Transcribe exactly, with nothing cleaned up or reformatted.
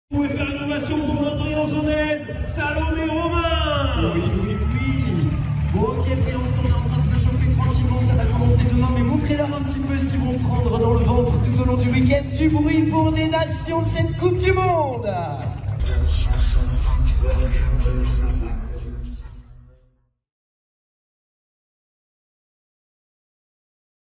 Vous pouvez faire une ovation pour notre Briançonnaise, Salomé Romain. Oui, oui, oui. Bon, ok, Briançon, on est en train de se chauffer tranquillement, ça va commencer demain, mais montrez-leur un petit peu ce qu'ils vont prendre dans le ventre tout au long du week-end. Du bruit pour les nations de cette Coupe du Monde.